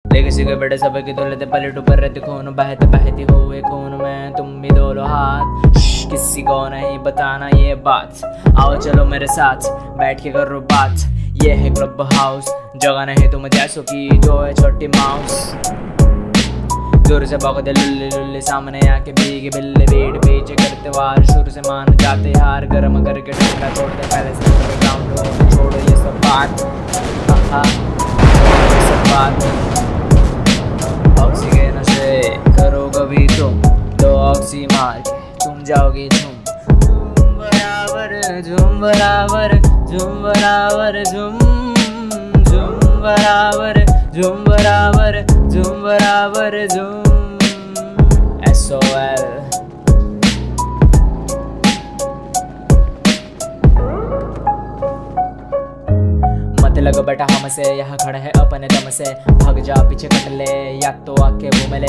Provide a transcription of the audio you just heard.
ले किसी के बड़े सब की दौलत पलट ऊपर रहते खून बहते बहती हुए खून में तुम भी दो लो हाथ। किसी को नहीं बताना ये बात, आओ चलो मेरे साथ बैठ के करो बात। ये है क्लब हाउस, जगह नहीं तुम जैसों की जो है छोटी माउस। दूर से भौंक दे लुल्ले लुल्ले, सामने आके भीगे बिल्ले, वेट पीछे करते वार, शुरू से मान जाते हार, गर्म करके ठंडा छोड़ दे पहले से ग्राउंड हो। छोड़ो ये सब बात, ये सब बात। ऑक्सी के नशे करो कभी तुम, दो ऑक्सी मार के तुम जाओगे झूम बराबर, झूम बराबर, झूम बराबर, झूम झूम बराबर, झूम बराबर, झूम बराबर, झूम SOL। मत लग बेटा हमसे, यहाँ खड़ा है अपने दम से, भाग जा पीछे कट ले या तो आके वो मिले।